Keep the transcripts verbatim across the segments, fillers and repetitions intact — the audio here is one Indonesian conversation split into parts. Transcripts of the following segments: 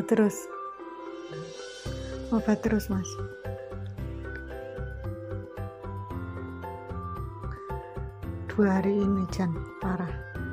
Obat terus. Obat terus, Mas. Dua hari ini Jan parah.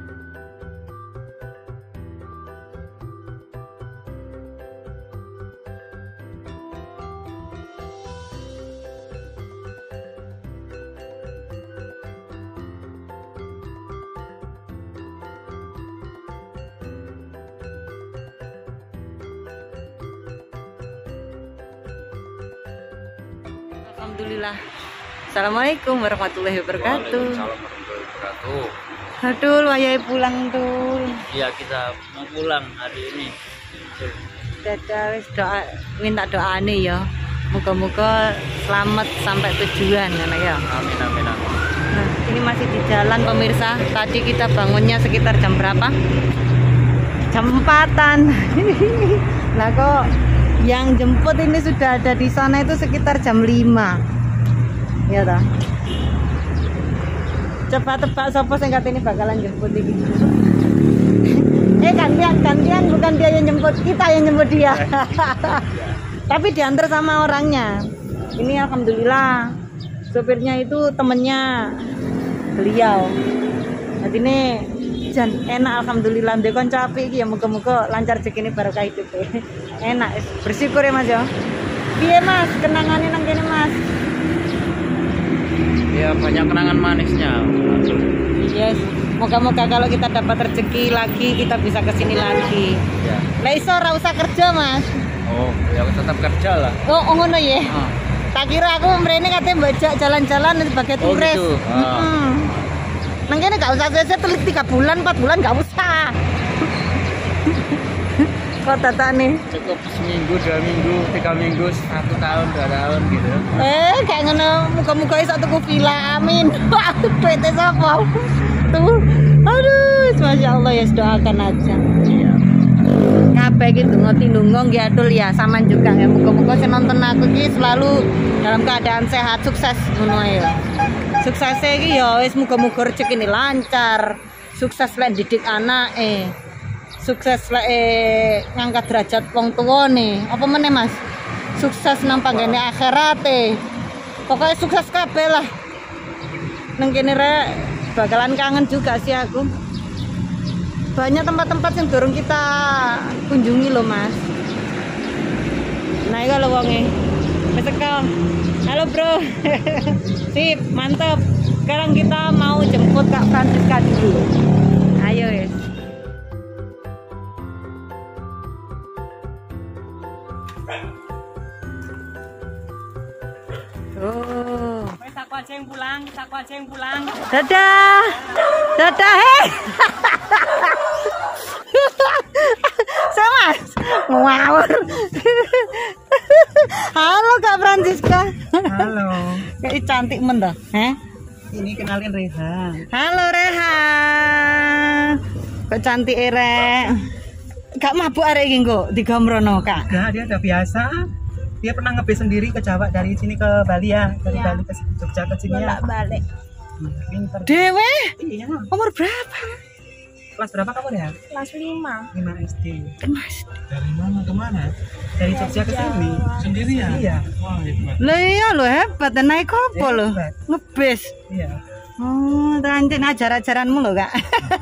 Alhamdulillah. Assalamualaikum warahmatullahi wabarakatuh. Waalaikumsalam warahmatullahi wabarakatuh. Aduh, wayai pulang tuh. Iya, kita mau pulang hari ini. Dadah, wis doa, minta doa nih ya. Moga-moga selamat sampai tujuan anak ya. Amin amin amin. Nah, ini masih di jalan pemirsa. Tadi kita bangunnya sekitar jam berapa? Jam empatan. Lah kok yang jemput ini sudah ada di sana itu sekitar jam lima. Ya toh. Coba tebak sopo sing katene bakalan jemput iki. Eh gantian, gantian bukan dia yang jemput, kita yang jemput dia. Tapi diantar sama orangnya. Ini alhamdulillah sopirnya itu temennya beliau. Jadi ini jan enak alhamdulillah ndek kanca apik iki ya muga-muga lancar rezekine barokah hidup. Enak, bersyukur ya Mas ya. Piye Mas, kenangane nang kene Mas? Ya banyak kenangan manisnya. Yes, moga-moga kalau kita dapat rezeki lagi kita bisa kesini lagi. Ya. Lah iso ora usah kerja Mas. Oh, ya tetap kerja lah. Oh, ngono ya. Ah. Tak kira aku mrene katanya mbajak jalan-jalan sebagai Oh, turis. gitu. Ah. Hmm. Nang kene gak usah saya telik tiga bulan, empat bulan gak usah. Kok tata nih? Cukup seminggu, dua minggu, tiga minggu, satu tahun, dua tahun gitu. Eh, kayak ngono muga-muga iso tuku villa. Amin. Duitnya sapa? Tuh. Aduh, masya Allah ya doakan aja. Iya. Kabeh iki ndonga-tindonga nggih atul ya, sampean juga ya. Muga-muga sing nonton aku iki selalu dalam keadaan sehat, sukses ngono ya. Suksesnya iki ya wis muga-muga rezekine lancar. Sukses lek didik anake. Sukses lek eh, ngangkat derajat wong tuwane. Apa meneh Mas? Sukses nang panggene akhirate. Pokoknya sukses kabeh lah. Nang kene rek bakalan kangen juga sih aku. Banyak tempat-tempat yang dorong kita kunjungi loh Mas. Nah ini kalau wonge wis teko. Halo bro. Sip, mantap. Sekarang kita mau jemput Kak Francisca dulu. Ayo ya. Oh. Wes aku aja yang pulang, aku aja yang pulang. Dadah. Dadah heh. Saya Mas. Ngawur. Halo Kak Francisca. Halo. Kayak cantik men dah. Heh? Ini kenalin Reha. Halo Reha. Kok cantik erek. Gak mabuk arek iki kok digomrono Kak. Enggak, dia udah biasa. Dia pernah ngebis sendiri ke Jawa dari sini ke Bali ya, dari ya. Bali ke Jogja ke sini ya. Balik. Pinter. Dewe? Iya. Umur berapa? Kelas berapa kamu ya? Kelas lima. lima S D. Mas. Dari mana ke mana? Dari Jogja ke sini. Sendirian? Iya. Wah, hebat. Lah iya lo hebat, naik apa lo? Hebat. Ngebis. Iya. Oh, lanjut ajar-ajaranmu lo Kak.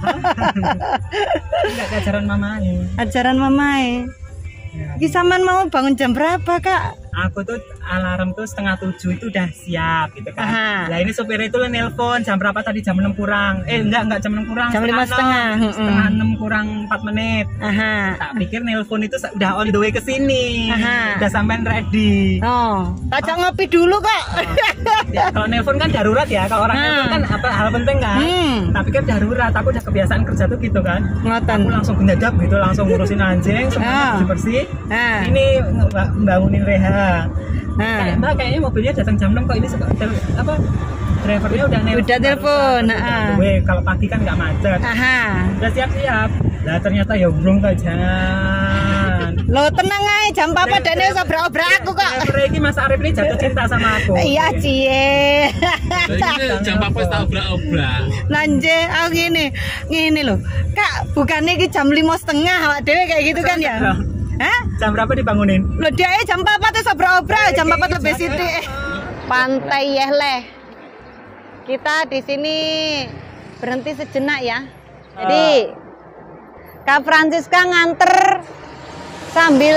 Enggak ajaran mamanya. Ajaran mamae. Ya. Ki sampean mau bangun jam berapa Kak? Aku tuh alarm tuh setengah tujuh itu udah siap gitu kan. Aha. Nah ini supir itu nelpon jam berapa tadi, jam enam kurang. Eh enggak enggak jam enam kurang. Jam lima setengah. enam. Setengah enam kurang empat menit. Aha. Tak pikir nelpon itu udah on the way ke sini. Aha. Udah sampean ready. Oh, tajak ngopi dulu Kak. Ya, kalau nelpon kan darurat ya. Kalau orang Hmm. nelpon kan apa hal penting kan. Hmm. Tak pikir darurat. Aku udah kebiasaan kerja tuh gitu kan. Ngoten. Aku langsung gendap gitu, langsung ngurusin anjing, Ah. semuanya bersih. Ah. Ini membangunin Reha. Nah. Kayak, Mbak kayaknya mobilnya datang jam enam kok, ini suka tel- apa drivernya udah nelpon. Udah telepon, Udah ah. on the way. Kalau pagi kan nggak macet. Aha. Udah siap-siap. Lah ternyata ya burung kajan. Lo tenang aja, jam papa dene wis obrak-obrak aku kok. Driver ini Mas Arif ini jatuh cinta sama aku. Iya, Cie. Jadi ini jam apa tak obrak-obrak. Lanje, aku gini, gini loh, Kak, bukannya iki jam lima setengah awak dewe kayak gitu kan ya? Hah? Jam berapa dibangunin? Loh dia jam empat terus obrak-obrak, jam empat lebih sithik. Pantai Yehleh. Kita di sini berhenti sejenak ya. Jadi Kak Francisca nganter sambil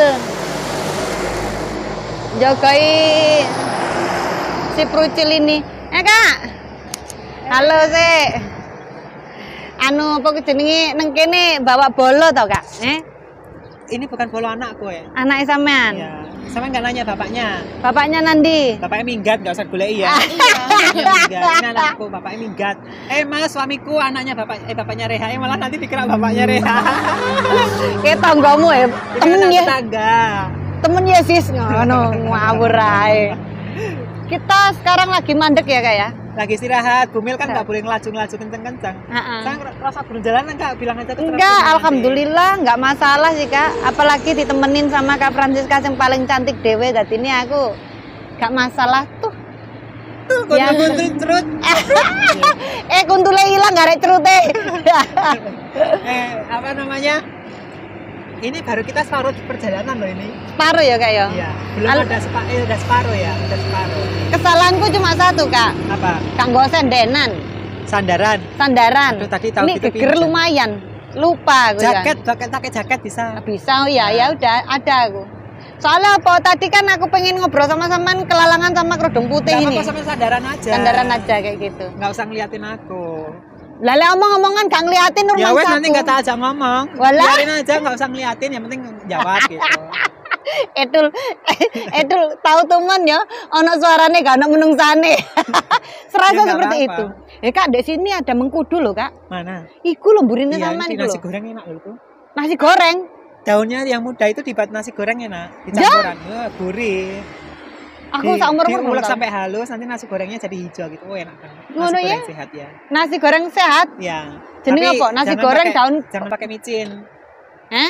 jogai si Prucil ini. Eh Kak. Halo sih. Anu apa jenenge nang kene bawa bolo tau Kak? Eh? Ini bukan bolo anakku ya. Anaknya sampean. Iya. Sama nggak nanya bapaknya. Bapaknya Nandi. Bapaknya minggat, nggak usah golek ya. Iya, minggat. Ini anakku, bapaknya minggat. Eh mas, suamiku anaknya bapak, eh bapaknya Reha. Eh malah nanti dikira bapaknya Reha. Kayak tanggamu ya, temen ya, tetangga. temen ya sis, ngono ngawur ae. Kita sekarang lagi mandek ya Kak ya. Lagi istirahat, Bumil kan nggak boleh ngelaju-ngelaju kenceng-kenceng. Heeh. Saya rasa berjalan enggak, bilang aja tuh. Enggak, alhamdulillah nggak masalah sih Kak. Apalagi ditemenin sama Kak Francisca yang paling cantik dewe. Jadi ini aku nggak masalah tuh. Tuh, Ya. kuntul cerut. eh kuntule hilang nggak ada cerute. Eh, apa namanya? Ini baru kita separuh perjalanan loh ini. Separuh ya Kak ya. Iya, belum Al- ada sepa eh, udah separuh ya, udah separuh. Kesalahanku cuma satu Kak. Apa? Kak nggak sendenan, Sandaran. sandaran. Aduh, tadi tahu Ini gitu geger bisa. lumayan. Lupa aku ya. Jaket, jaket pakai jaket bisa. Bisa oh ya, ya udah ada aku. Soalnya apa? Tadi kan aku pengen ngobrol sama saman kelalangan sama kerudung putih Gak ini. apa-apa sama sandaran aja. Sandaran aja kayak gitu. Nggak usah ngeliatin aku. Lale omong-omongan gak ngeliatin Ya rumah wes nanti nggak tak ajak ngomong. Walah. Biarin aja, nggak usah ngeliatin, yang penting jawab gitu. Edul, Edul tahu teman ya, ono suarane gak ono menungsane. Serasa Ya, nggak seperti apa-apa. itu. Ya Kak, di sini ada mengkudu loh Kak. Mana? Iku loh burine Iya, sampean di iku nasi loh. goreng enak loh itu. Nasi goreng. Daunnya yang muda itu dibuat nasi goreng enak, dicampuran. Wah, gurih. Aku Di- seumur umur diulek belum tahu. sampai halus, nanti nasi gorengnya jadi hijau gitu. Oh, enak banget. Nasi Ngono goreng ya? sehat ya. Nasi goreng sehat. Ya. Jenenge Tapi apa? Nasi jangan goreng pakai- daun- Jangan pakai micin. Hah?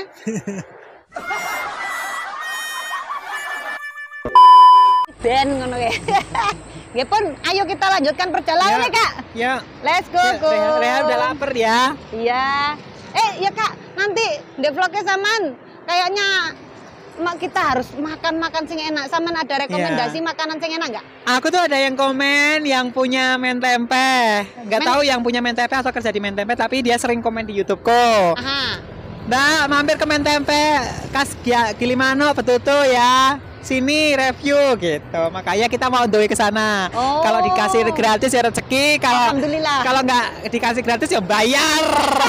Ben ngono ya. Nggih pun, ayo kita lanjutkan perjalanan ya, Kak. Ya. Let's go, Ya, go. Rehan, Rehan udah lapar ya. Iya. Eh, ya Kak, nanti di vlognya saman kayaknya mak kita harus makan-makan sing enak. Saman ada rekomendasi Iya. makanan sing enak nggak? Aku tuh ada yang komen yang punya mentempe. Nggak Men- tahu yang punya mentempe atau kerja di mentempe, tapi dia sering komen di YouTubeku. Aha. Mbak, mampir ke mentempe kas Gia- Gilimano Betutu ya. Sini review gitu. Makanya kita mau doi ke sana. Oh. Kalau dikasih gratis ya rezeki, kalau Alhamdulillah. kalau nggak dikasih gratis ya bayar.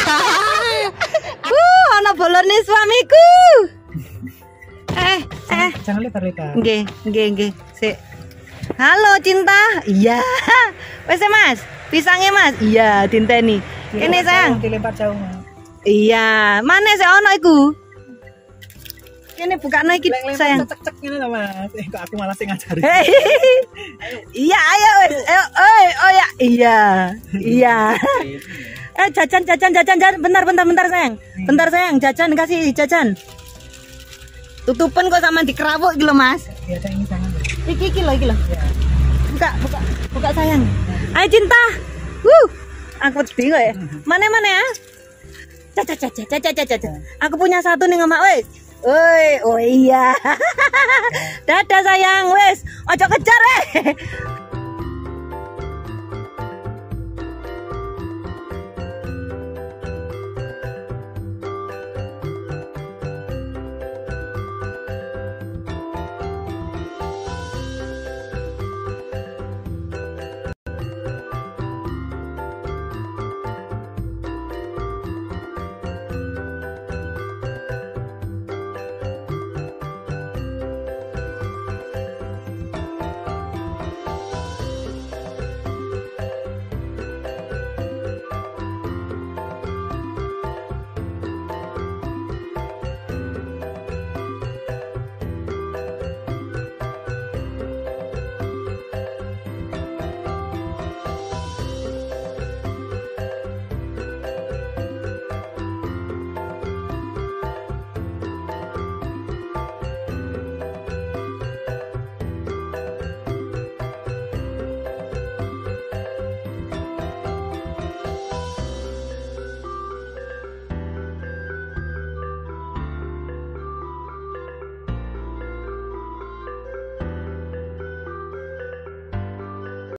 Uh, ana bolone suamiku. Eh, eh. Jangan lebar-lebar. Nggih, nggih, nggih. Sik. Halo cinta. Iya. Wes ya, Mas. Pisangnya Mas. Iya, dinteni. Kene sayang. Dilempar jauh. Iya, mana sih ono iku? Kene bukakno iki sayang. Cek-cek ini loh Mas. Eh, kok aku malah sing ngajarin. Hei. Iya, ayo wes. Ayo, oi, oh ya. Iya. Iya. Eh, jajan, jajan, jajan, jajan. Bentar, bentar, bentar sayang. Bentar sayang, jajan kasih jajan. Tutupan kok sama dikerawuk iki lho, Mas. Ya, saya ini jangan. Iki iki lho, iki lho. Buka, buka, buka sayang. Ayo cinta. Wuh. Aku bingung ya. Mana-mana ya? Caca, caca, caca, caca, caca. Aku punya satu nih sama wes. Oi, oh iya. Dadah sayang, wes. Ojo kejar eh.